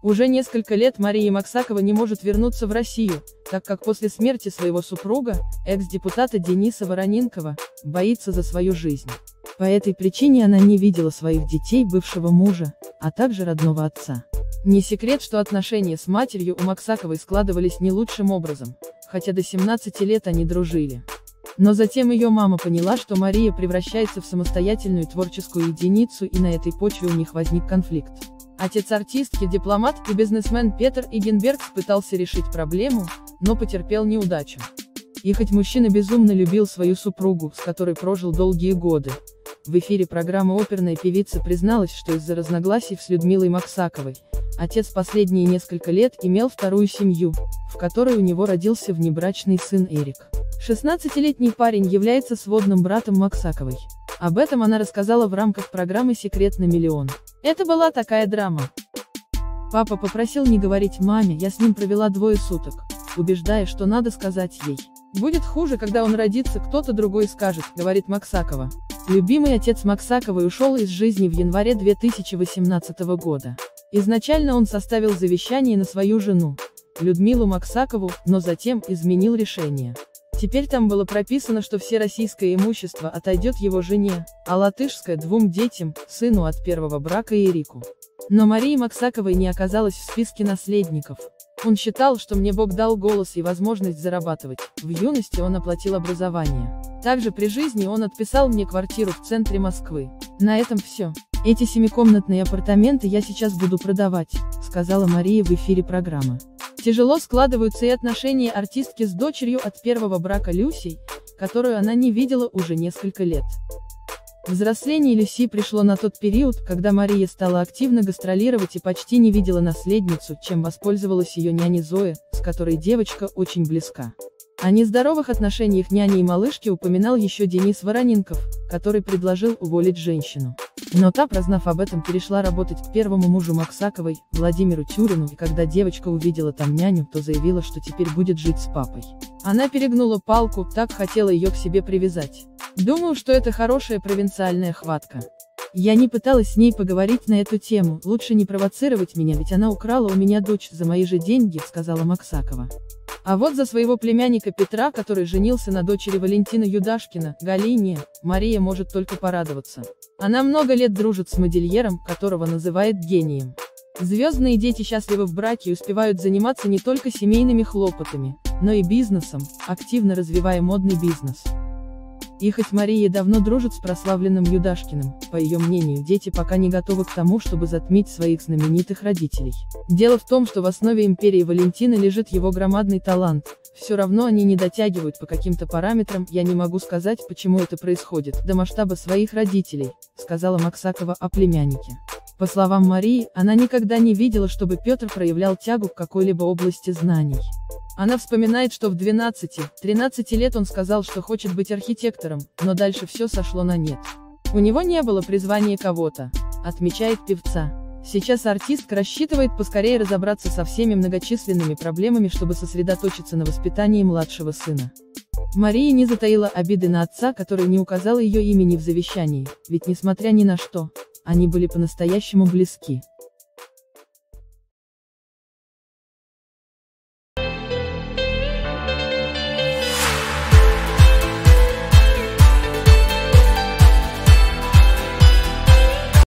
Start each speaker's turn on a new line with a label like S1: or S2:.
S1: Уже несколько лет Мария Максакова не может вернуться в Россию, так как после смерти своего супруга, экс-депутата Дениса Вороненкова, боится за свою жизнь. По этой причине она не видела своих детей, бывшего мужа, а также родного отца. Не секрет, что отношения с матерью у Максаковой складывались не лучшим образом, хотя до 17 лет они дружили. Но затем ее мама поняла, что Мария превращается в самостоятельную творческую единицу, и на этой почве у них возник конфликт. Отец артистки, дипломат и бизнесмен Петр Игенбергс пытался решить проблему, но потерпел неудачу. И хоть мужчина безумно любил свою супругу, с которой прожил долгие годы, в эфире программы оперная певица призналась, что из-за разногласий с Людмилой Максаковой, отец последние несколько лет имел вторую семью, в которой у него родился внебрачный сын Эрик. 16-летний парень является сводным братом Максаковой. Об этом она рассказала в рамках программы «Секрет на миллион». Это была такая драма. Папа попросил не говорить маме, я с ним провела 2 суток, убеждая, что надо сказать ей. Будет хуже, когда он родится, кто-то другой скажет, говорит Максакова. Любимый отец Максаковой ушел из жизни в январе 2018 года. Изначально он составил завещание на свою жену, Людмилу Максакову, но затем изменил решение. Теперь там было прописано, что все российское имущество отойдет его жене, а латышское 2 детям, сыну от первого брака Эрику. Но Марии Максаковой не оказалось в списке наследников. Он считал, что мне Бог дал голос и возможность зарабатывать. В юности он оплатил образование. Также при жизни он отписал мне квартиру в центре Москвы. На этом все. Эти 7-комнатные апартаменты я сейчас буду продавать, сказала Мария в эфире программы. Тяжело складываются и отношения артистки с дочерью от первого брака Люсей, которую она не видела уже несколько лет. Взросление Люси пришло на тот период, когда Мария стала активно гастролировать и почти не видела наследницу, чем воспользовалась ее няня Зоя, с которой девочка очень близка. О нездоровых отношениях няни и малышки упоминал еще Денис Вороненков, который предложил уволить женщину. Но та, прознав об этом, перешла работать к первому мужу Максаковой, Владимиру Тюрину, и когда девочка увидела там няню, то заявила, что теперь будет жить с папой. Она перегнула палку, так хотела ее к себе привязать. Думаю, что это хорошая провинциальная хватка. Я не пыталась с ней поговорить на эту тему, лучше не провоцировать меня, ведь она украла у меня дочь за мои же деньги, сказала Максакова. А вот за своего племянника Петра, который женился на дочери Валентина Юдашкина, Галине, Мария может только порадоваться. Она много лет дружит с модельером, которого называет гением. Звездные дети счастливы в браке и успевают заниматься не только семейными хлопотами, но и бизнесом, активно развивая модный бизнес. И хоть Мария давно дружит с прославленным Юдашкиным, по ее мнению, дети пока не готовы к тому, чтобы затмить своих знаменитых родителей. Дело в том, что в основе империи Валентина лежит его громадный талант, все равно они не дотягивают по каким-то параметрам, я не могу сказать, почему это происходит, до масштаба своих родителей, сказала Максакова о племяннике. По словам Марии, она никогда не видела, чтобы Петр проявлял тягу к какой-либо области знаний. Она вспоминает, что в 12-13 лет он сказал, что хочет быть архитектором, но дальше все сошло на нет. У него не было призвания кого-то, отмечает певца. Сейчас артистка рассчитывает поскорее разобраться со всеми многочисленными проблемами, чтобы сосредоточиться на воспитании младшего сына. Мария не затаила обиды на отца, который не указал ее имени в завещании, ведь несмотря ни на что, они были по-настоящему близки.